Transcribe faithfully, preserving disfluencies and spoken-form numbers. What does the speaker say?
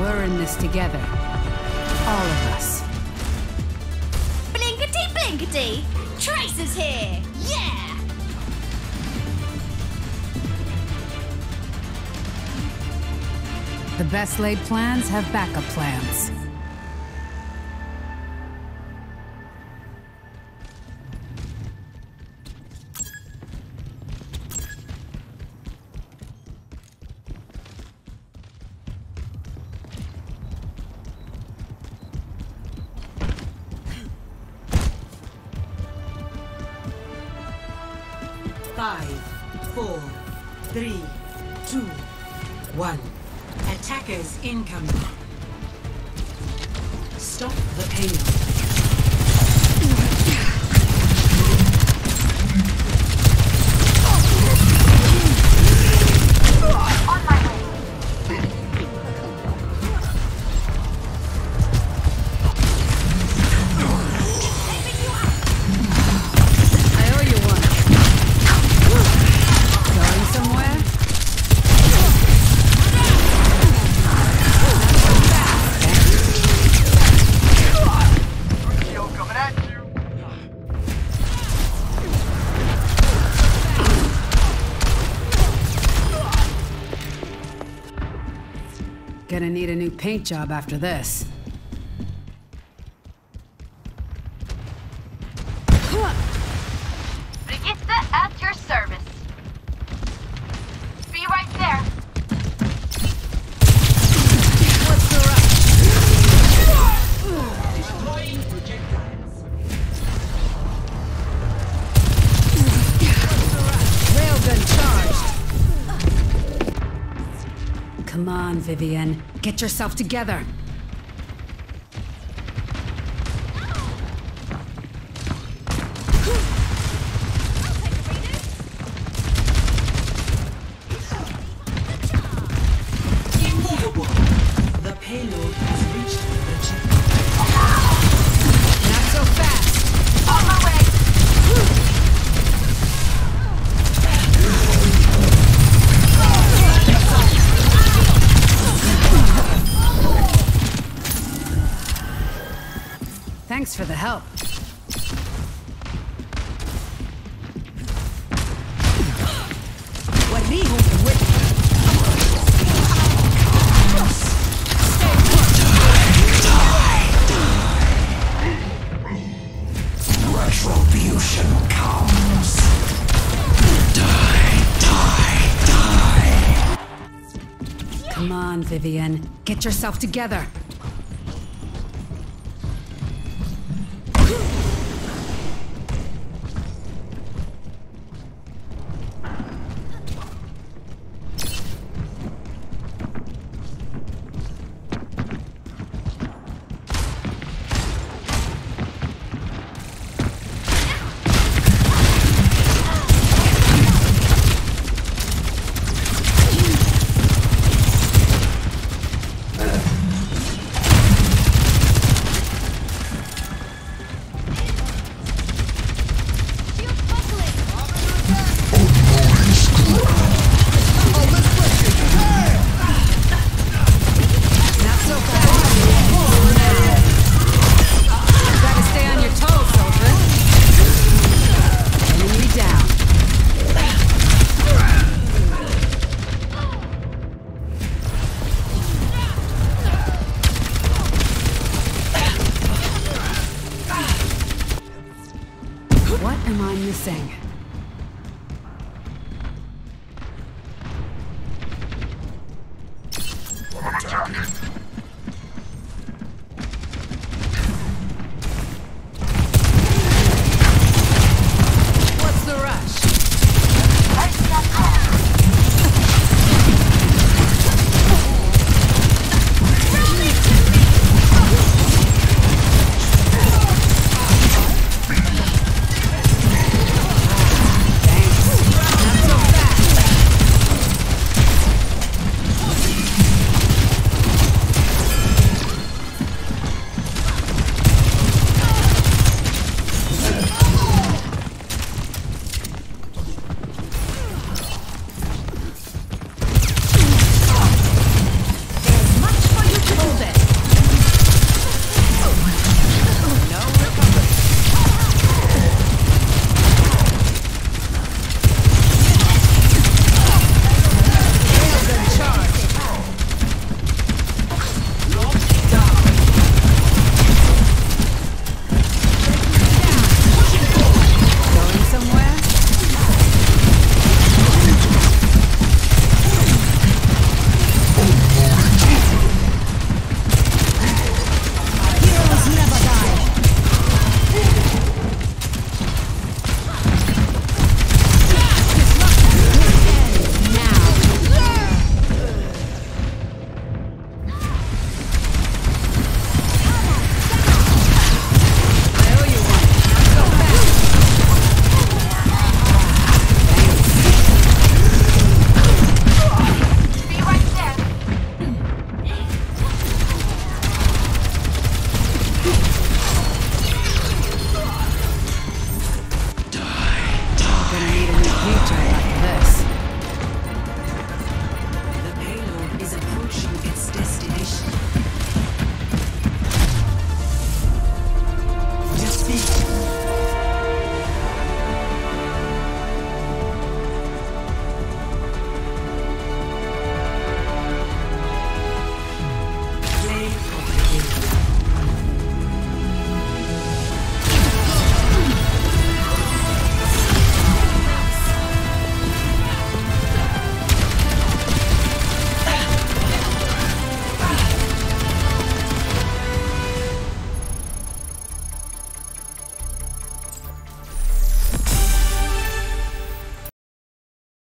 We're in this together. All of us. Blinkety blinkety! Trace is here! Yeah! The best laid plans have backup plans. Five, four, three, two, one. Attackers incoming. Stop the payload. Gonna need a new paint job after this. Brigitte at your service. Be right there. What's the rush? Destroying projectiles. Railgun charged. Come on, Vivienne. Get yourself together. Immovable. The payload has reached the checkpoint. Not so fast. On my way. Thanks for the help. Retribution comes. Die, die, die. Come on, Vivienne. Get yourself together. What am I missing? What's the rush? Replicator